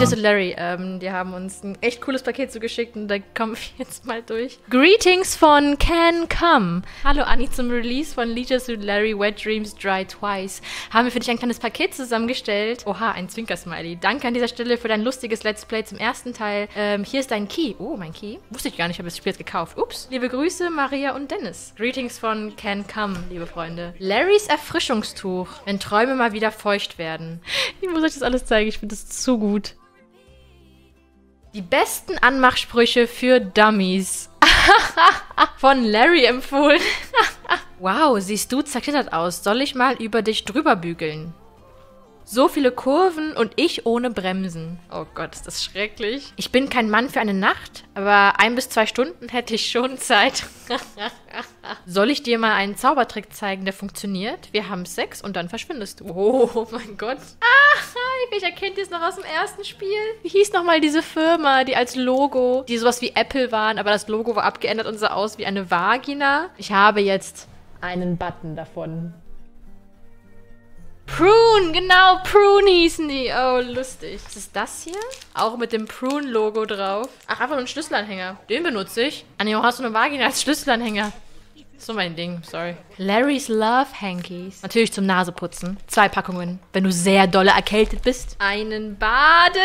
Legius und Larry, die haben uns ein echt cooles Paket zugeschickt und da kommen wir jetzt mal durch. Greetings von Can Come. Hallo Anni, zum Release von Legius und Larry Wet Dreams Dry Twice haben wir für dich ein kleines Paket zusammengestellt. Oha, ein Zwinker-Smiley. Danke an dieser Stelle für dein lustiges Let's Play zum ersten Teil. Hier ist dein Key. Oh, mein Key. Wusste ich gar nicht, ich habe das Spiel jetzt gekauft. Ups. Liebe Grüße, Maria und Dennis. Greetings von Can Come, liebe Freunde. Larrys Erfrischungstuch, wenn Träume mal wieder feucht werden. Ich muss euch das alles zeigen, ich finde das zu gut. Die besten Anmachsprüche für Dummies. Von Larry empfohlen. Wow, siehst du zerknittert aus. Soll ich mal über dich drüber bügeln? So viele Kurven und ich ohne Bremsen. Oh Gott, ist das schrecklich. Ich bin kein Mann für eine Nacht, aber 1 bis 2 Stunden hätte ich schon Zeit. Soll ich dir mal einen Zaubertrick zeigen, der funktioniert? Wir haben Sex und dann verschwindest du. Oh mein Gott. Ich erkenne das noch aus dem ersten Spiel. Wie hieß nochmal diese Firma, die als Logo, die sowas wie Apple waren, aber das Logo war abgeändert und sah aus wie eine Vagina? Ich habe jetzt einen Button davon. Prune, genau, Prune hießen die. Oh, lustig. Was ist das hier? Auch mit dem Prune-Logo drauf. Ach, einfach nur ein Schlüsselanhänger. Den benutze ich. Ah, nee, hast du eine Vagina als Schlüsselanhänger? So mein Ding, sorry. Larry's Love Hankies. Natürlich zum Naseputzen. 2 Packungen, wenn du sehr dolle erkältet bist. Einen Bademantel.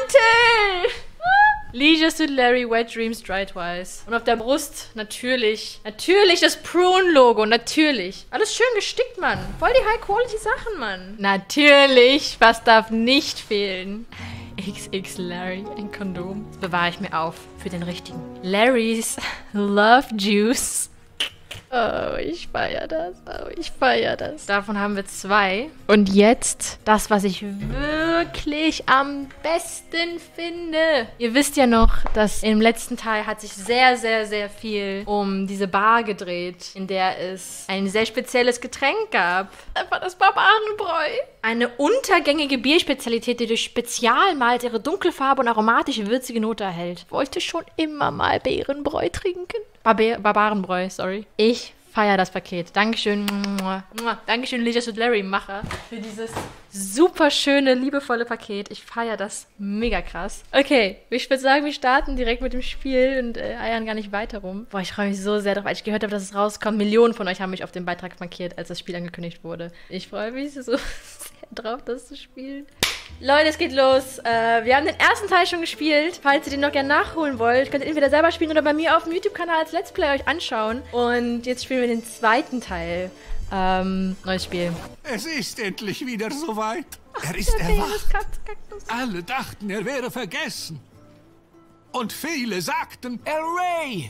Legius und Larry Wet Dreams Dry Twice. Und auf der Brust natürlich das Prune-Logo, natürlich. Alles schön gestickt, Mann. Voll die High-Quality-Sachen, Mann. Natürlich, was darf nicht fehlen? XX Larry, ein Kondom. Das bewahre ich mir auf für den richtigen. Larry's Love Juice. Oh, ich feiere das. Oh, ich feiere das. Davon haben wir 2. Und jetzt das, was ich wirklich am besten finde. Ihr wisst ja noch, dass im letzten Teil hat sich sehr, sehr, sehr viel um diese Bar gedreht, in der es ein sehr spezielles Getränk gab. Einfach das Barbarenbräu. Eine untergängige Bierspezialität, die durch Spezialmalz ihre Dunkelfarbe und aromatische, würzige Note erhält. Ich wollte schon immer mal Beerenbräu trinken. Barbarenbräu, sorry. Ich feiere das Paket. Dankeschön. Dankeschön, Legius und Larry, Macher, für dieses super schöne, liebevolle Paket. Ich feiere das mega krass. Okay, ich würde sagen, wir starten direkt mit dem Spiel und eiern gar nicht weiter rum. Boah, ich freue mich so sehr drauf, als ich gehört habe, dass es rauskommt. Millionen von euch haben mich auf den Beitrag markiert, als das Spiel angekündigt wurde. Ich freue mich so sehr drauf, das zu spielen. Leute, es geht los. Wir haben den ersten Teil schon gespielt. Falls ihr den noch gerne nachholen wollt, könnt ihr entweder selber spielen oder bei mir auf dem YouTube-Kanal als Let's Play euch anschauen. Und jetzt spielen wir den zweiten Teil. Neues Spiel. Es ist endlich wieder soweit. Er ist erwacht. Alle dachten, er wäre vergessen. Und viele sagten, Array!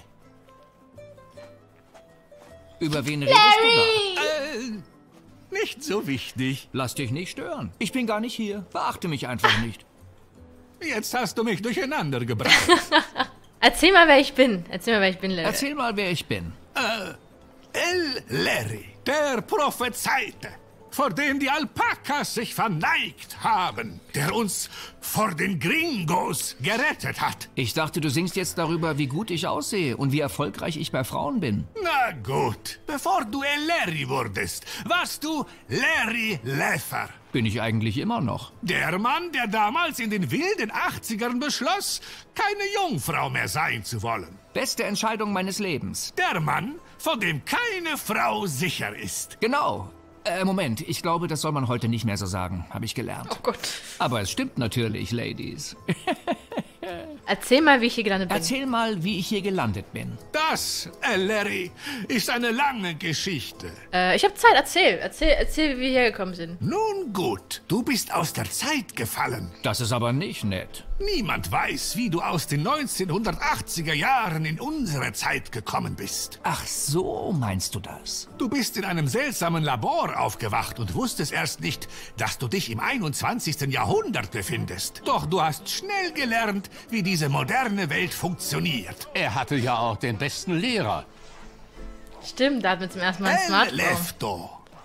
Über wen redest du da? Nicht so wichtig. Lass dich nicht stören. Ich bin gar nicht hier. Beachte mich einfach nicht. Jetzt hast du mich durcheinander gebracht. Erzähl mal, wer ich bin. Larry. Erzähl mal, wer ich bin. El Larry, der Prophezeite, vor dem die Alpakas sich verneigt haben, der uns vor den Gringos gerettet hat. Ich dachte, du singst jetzt darüber, wie gut ich aussehe und wie erfolgreich ich bei Frauen bin. Na gut, bevor du El Larry wurdest, warst du Larry Leffer. Bin ich eigentlich immer noch. Der Mann, der damals in den wilden 80ern beschloss, keine Jungfrau mehr sein zu wollen. Beste Entscheidung meines Lebens. Der Mann, von dem keine Frau sicher ist. Genau. Moment, ich glaube, das soll man heute nicht mehr so sagen, habe ich gelernt. Oh Gott. Aber es stimmt natürlich, Ladies. Erzähl mal, wie ich hier gelandet bin. Erzähl mal, wie ich hier gelandet bin. Das, Larry, ist eine lange Geschichte. Ich habe Zeit, erzähl, wie wir hergekommen sind. Nun gut, du bist aus der Zeit gefallen. Das ist aber nicht nett. Niemand weiß, wie du aus den 1980er Jahren in unsere Zeit gekommen bist. Ach so, meinst du das? Du bist in einem seltsamen Labor aufgewacht und wusstest erst nicht, dass du dich im 21. Jahrhundert befindest. Doch du hast schnell gelernt, wie diese moderne Welt funktioniert. Er hatte ja auch den besten Lehrer. Stimmt, da hat man zum ersten Mal ein El Smartphone. Lefto.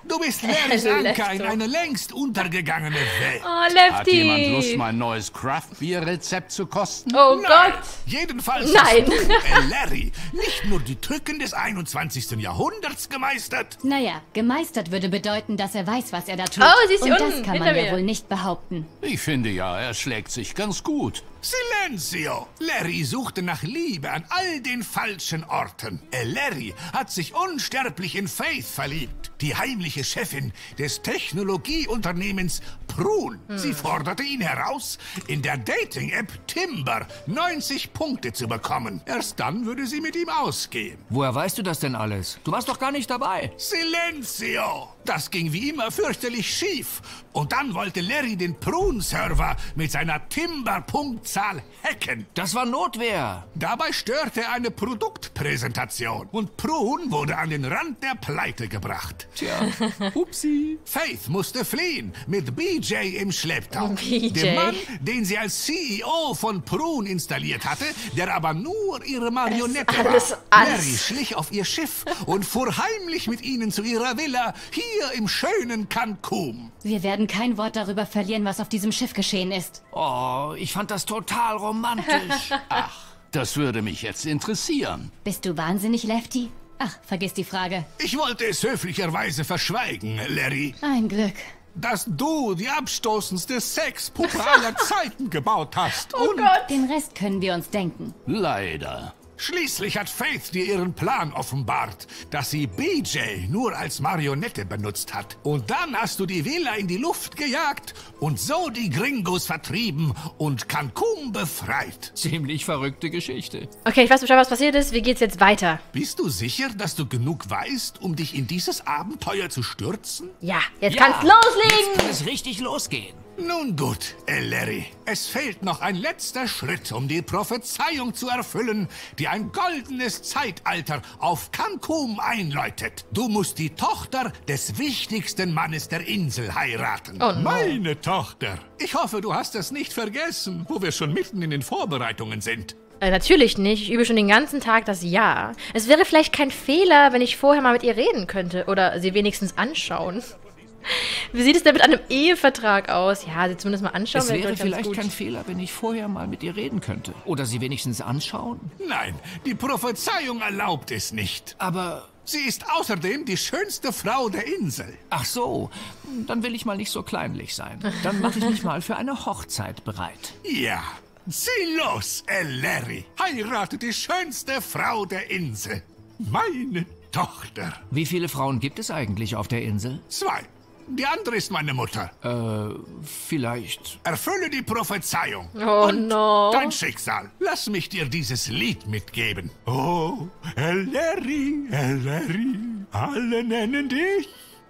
Du bist Larrys Anker in eine längst untergegangene Welt. Oh, Lefty. Hat jemand Lust, mein neues Craft-Bier-Rezept zu kosten? Oh Nein, Gott. jedenfalls Nein. hast du, Larry, nicht nur die Tücken des 21. Jahrhunderts gemeistert. Naja, gemeistert würde bedeuten, dass er weiß, was er da tut. Oh, sie ist und hier das unten, kann hinter man ja mir. wohl nicht behaupten. Ich finde ja, er schlägt sich ganz gut. Silenzio! Larry suchte nach Liebe an all den falschen Orten. Larry hat sich unsterblich in Faith verliebt, die heimliche Chefin des Technologieunternehmens Prun. Sie forderte ihn heraus, in der Dating-App Timber 90 Punkte zu bekommen. Erst dann würde sie mit ihm ausgehen. Woher weißt du das denn alles? Du warst doch gar nicht dabei. Silenzio! Das ging wie immer fürchterlich schief. Und dann wollte Larry den Prun-Server mit seiner Timber-Punktzahl hacken. Das war Notwehr. Dabei störte er eine Produktpräsentation und Prun wurde an den Rand der Pleite gebracht. Tja, upsi. Faith musste fliehen, mit BJ im Schlepptau. BJ. Dem Mann, den sie als CEO von Prun installiert hatte, der aber nur ihre Marionette war. alles. Larry schlich auf ihr Schiff und fuhr heimlich mit ihnen zu ihrer Villa hier im schönen Cancun. Wir werden kein Wort darüber verlieren, was auf diesem Schiff geschehen ist. Oh, ich fand das total romantisch. Das würde mich jetzt interessieren. Bist du wahnsinnig, Lefty? Ach, vergiss die Frage. Ich wollte es höflicherweise verschweigen, Larry. Ein Glück. Dass du die abstoßendste Sexpuppe aller Zeiten gebaut hast. Und Den Rest können wir uns denken. Leider. schließlich hat Faith dir ihren Plan offenbart, dass sie BJ nur als Marionette benutzt hat. Und dann hast du die Villa in die Luft gejagt und so die Gringos vertrieben und Cancun befreit. Ziemlich verrückte Geschichte. Okay, ich weiß Bescheid, was passiert ist. Wie geht's jetzt weiter? Bist du sicher, dass du genug weißt, um dich in dieses Abenteuer zu stürzen? Ja, jetzt kann's loslegen. Jetzt kann es richtig losgehen. Nun gut, Larry. Es fehlt noch ein letzter Schritt, um die Prophezeiung zu erfüllen, die ein goldenes Zeitalter auf Cancun einläutet. Du musst die Tochter des wichtigsten Mannes der Insel heiraten. Oh no. Meine Tochter. Ich hoffe, du hast das nicht vergessen, wo wir schon mitten in den Vorbereitungen sind. Natürlich nicht. Ich übe schon den ganzen Tag das Ja. Es wäre vielleicht kein Fehler, wenn ich vorher mal mit ihr reden könnte. Oder sie wenigstens anschauen. Wie sieht es denn mit einem Ehevertrag aus? Ja, sie zumindest mal anschauen. Es wäre ganz vielleicht gut. kein Fehler, wenn ich vorher mal mit ihr reden könnte. Oder sie wenigstens anschauen. Nein, die Prophezeiung erlaubt es nicht. Aber, Sie ist außerdem die schönste Frau der Insel. ach so, dann will ich mal nicht so kleinlich sein. Dann mache ich mich mal für eine Hochzeit bereit. Ja, sieh los, Larry. Heirate die schönste Frau der Insel. Meine Tochter. Wie viele Frauen gibt es eigentlich auf der Insel? 2. Die andere ist meine Mutter. Vielleicht. Erfülle die Prophezeiung. Oh Und no. dein Schicksal. Lass mich dir dieses Lied mitgeben. Oh, Larry, Larry, alle nennen dich.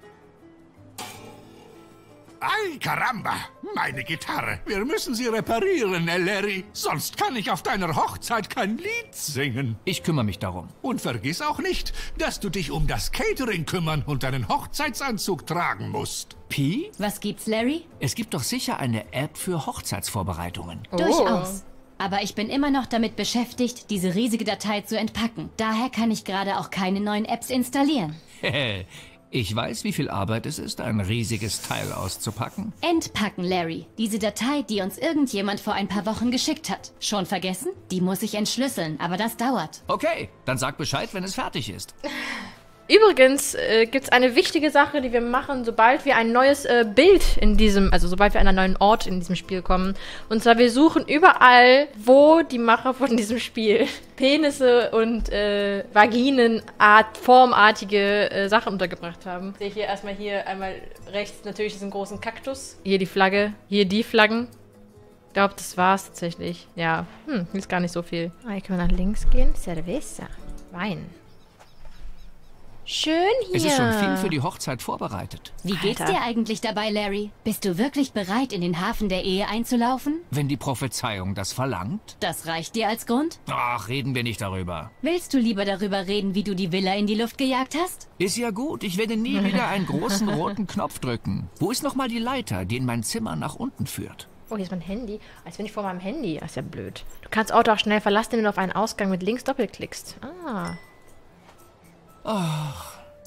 Ei, Caramba, meine Gitarre. Wir müssen sie reparieren, Larry. Sonst kann ich auf deiner Hochzeit kein Lied singen. Ich kümmere mich darum. Und vergiss auch nicht, dass du dich um das Catering kümmern und deinen Hochzeitsanzug tragen musst. Pi? Was gibt's, Larry? Es gibt doch sicher eine App für Hochzeitsvorbereitungen. Durchaus. Aber ich bin immer noch damit beschäftigt, diese riesige Datei zu entpacken. Daher kann ich gerade auch keine neuen Apps installieren. Ich weiß, wie viel Arbeit es ist, ein riesiges Teil auszupacken. Entpacken, Larry. Diese Datei, die uns irgendjemand vor ein paar Wochen geschickt hat. Schon vergessen? Die muss ich entschlüsseln, aber das dauert. Okay, dann sag Bescheid, wenn es fertig ist. Übrigens gibt es eine wichtige Sache, die wir machen, sobald wir ein neues Bild in diesem, also sobald wir an einen neuen Ort in diesem Spiel kommen. Und zwar, wir suchen überall, wo die Macher von diesem Spiel Penisse und Vaginen, formartige Sachen untergebracht haben. Ich sehe hier erstmal einmal rechts natürlich diesen großen Kaktus. Hier die Flagge, hier die Flaggen. Ich glaube, das war's tatsächlich. Ja, hier ist gar nicht so viel. Ah, hier können wir nach links gehen. Cerveza. Wein. Schön hier. Es ist schon viel für die Hochzeit vorbereitet. Wie geht's Alter. dir eigentlich dabei, Larry? Bist du wirklich bereit, in den Hafen der Ehe einzulaufen? Wenn die Prophezeiung das verlangt? Das reicht dir als Grund? Ach, reden wir nicht darüber. Willst du lieber darüber reden, wie du die Villa in die Luft gejagt hast? Ist ja gut, ich werde nie wieder einen großen roten Knopf drücken. Wo ist nochmal die Leiter, die in mein Zimmer nach unten führt? Oh, hier ist mein Handy. Als bin ich vor meinem Handy. Das ist ja blöd. Du kannst Auto auch schnell verlassen, wenn du auf einen Ausgang mit links doppelklickst. Ah.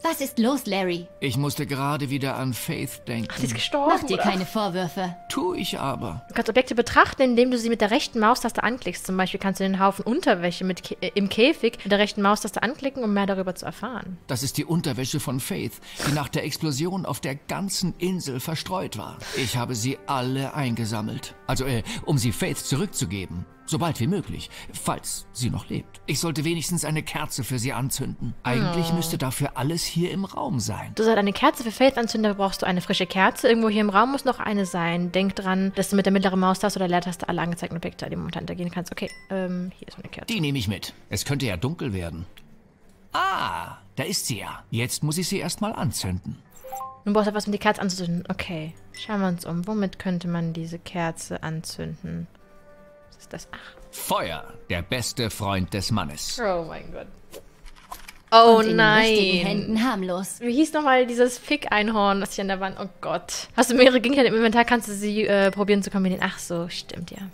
Was ist los, Larry? Ich musste gerade wieder an Faith denken. Ach, sie ist gestorben, Mach dir oder? keine Vorwürfe. Tu ich aber. Du kannst Objekte betrachten, indem du sie mit der rechten Maustaste anklickst. Zum Beispiel kannst du den Haufen Unterwäsche im Käfig mit der rechten Maustaste anklicken, um mehr darüber zu erfahren. Das ist die Unterwäsche von Faith, die nach der Explosion auf der ganzen Insel verstreut war. Ich habe sie alle eingesammelt. Also, um sie Faith zurückzugeben. Sobald wie möglich, falls sie noch lebt. Ich sollte wenigstens eine Kerze für sie anzünden. Eigentlich müsste dafür alles hier im Raum sein. Du sollst eine Kerze für Faith anzünden, da brauchst du eine frische Kerze. Irgendwo hier im Raum muss noch eine sein. Denk dran, dass du mit der mittleren Maustaste oder Leertaste alle angezeigten Objekte, die momentan hintergehen kannst. Okay, hier ist eine Kerze. Die nehme ich mit. Es könnte ja dunkel werden. Ah, da ist sie ja. Jetzt muss ich sie erstmal anzünden. Du brauchst etwas, um die Kerze anzuzünden. Okay, schauen wir uns um. Womit könnte man diese Kerze anzünden? Was ist das? Ach. Feuer, der beste Freund des Mannes. Oh mein Gott. Oh Und in nein. den richtigen Händen harmlos. Wie hieß nochmal dieses Fick-Einhorn, das hier an der Wand? Oh Gott. Hast du mehrere Gegenstände im Inventar, kannst du sie probieren zu kombinieren. Ach so, stimmt ja.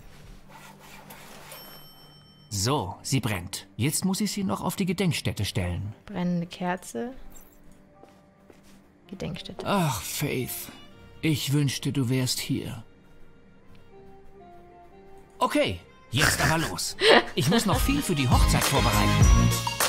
So, sie brennt. Jetzt muss ich sie noch auf die Gedenkstätte stellen. Brennende Kerze. Gedenkstätte. Ach, Faith. Ich wünschte, du wärst hier. Okay, jetzt aber los. Ich muss noch viel für die Hochzeit vorbereiten.